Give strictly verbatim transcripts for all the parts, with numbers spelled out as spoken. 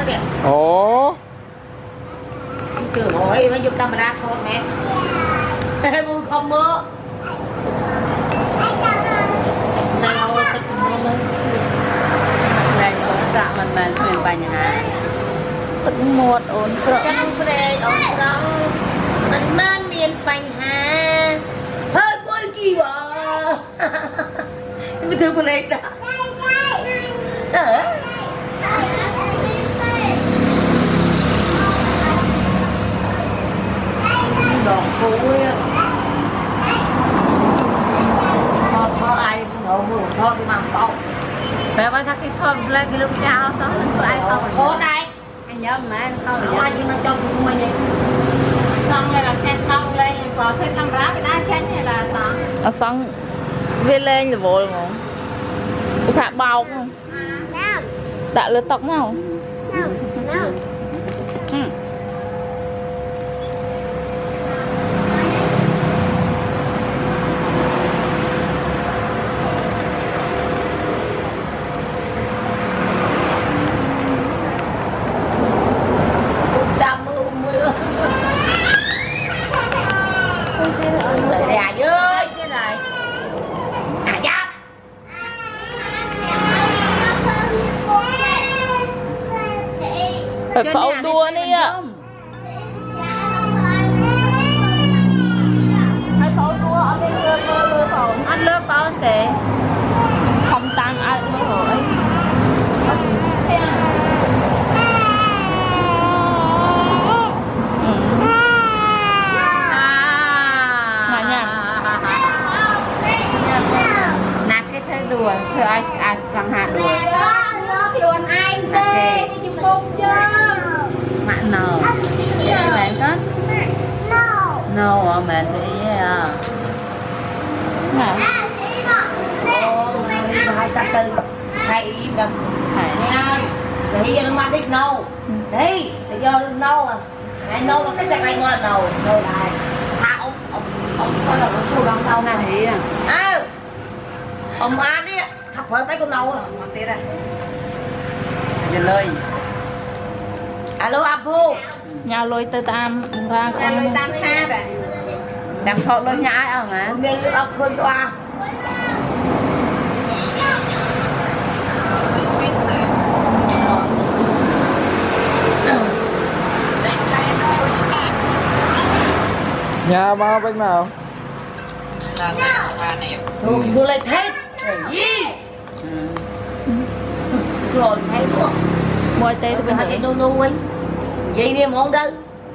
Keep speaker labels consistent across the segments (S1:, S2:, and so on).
S1: ồ
S2: cửa hỏi mới dùng camera thôi mẹ vui không mưa này thôi này có dạ mình mình thuyền bài nhà từng một ổn trong đây ổn trong mình mang miền bánh hà hơi quay kỳ bỏ mình thương con này đó đó đòn cối thôi thôi ai ngộ mưa thôi đi mang tao bé ba thắc cái thôi lên cái lúc chào đó có ai không thôi đây anh nhớ mà anh không nhớ ai nhưng mà cho mình vậy xong này là cái xong lên có cái camera cái đá chén này là sao ở xong viên lên rồi vội không có phải bao không đã lướt tóc nào phải phẫu đua đi ạ hay phẫu đua ở đây lơ lơ lơ phẫu ăn lơ phẫu thế không tăng ai mới hỏi nạt cái thế đùa thưa ai ai chẳng hạ đùa luôn ai dê chụp bông chưa mặn nào vậy mẹ có no no mẹ chị à mẹ hai trăm tư hai im đừng này ơi thì giờ nó mang đích nâu đi thì giờ nâu à này nâu nó cái chân này ngon là nâu nâu này thà ông ông ông coi là ông chua đong nâu nè thì à ông ăn đi thập hơi tay con nâu là một tí này giờ lời alo abu nhà lôi tới tam ra nhà lôi tam xa vậy chẳng thọ lôi nhà ai không hả miền lưỡi ốc hơn toa
S1: nhà bao bên nào
S2: thôi tôi lại thấy gì rồi thấy luôn mồi tê thì bên này nu nu ấy gì đi món đâu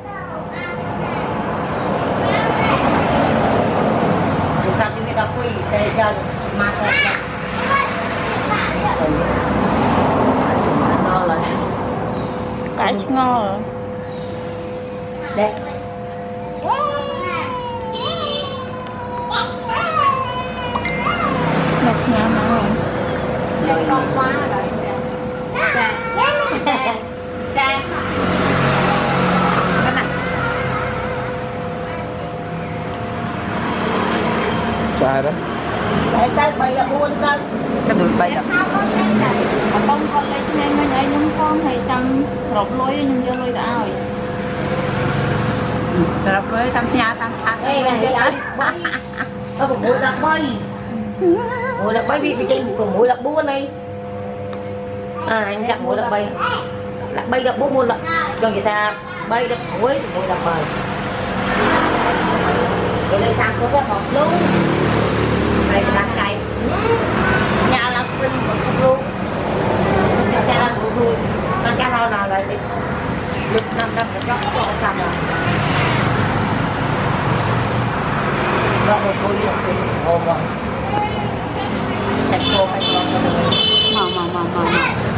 S2: sao như người ta quỳ tê chân mà thật ngon rồi cái ngon rồi đây một nhà nào rồi con quá rồi Trang Trang
S1: trai đó
S2: để tới bây giờ buôn cân cái tụi bây giờ con con lấy nhanh nhanh nhanh nhưng con thì trăm rộp lối nhưng vô lối đã rồi rộp lối trăm nhà trăm thang đây là gì đấy có một mũi lạc bay mũi lạc bay bị bị trên của mũi lạc buôn này à anh đặt mũi lạc bay lạc bay đặt bút muôn lạc cho người ta bay đặt cuối thì mũi lạc bay rồi lên sang có cái hộp luôn này đặt cây nhà lạc sinh một không luôn nhà lạc một luôn nó cái nào nào lại đi được năm năm cái chót có trăm rồi rồi một cô đi thì ôm rồi thành cô hay con có được màu màu màu màu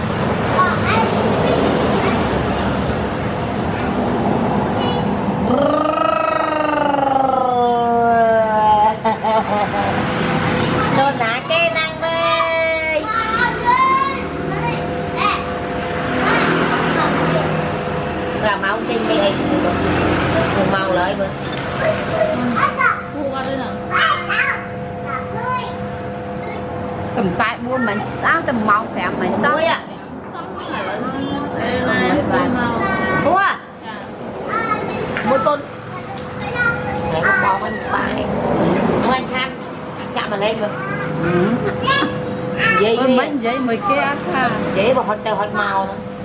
S2: đồ nã cái năng đây là máu trên cái này cùng màu lại bữa cầm sai buôn mình sao tầm màu khỏe mình sao á bạn mà lên mà
S3: Ừ.
S2: vậy
S3: Ôi mấy vậy mày kia ăn ha.
S2: vậy mà hỏi tao hỏi màu nữa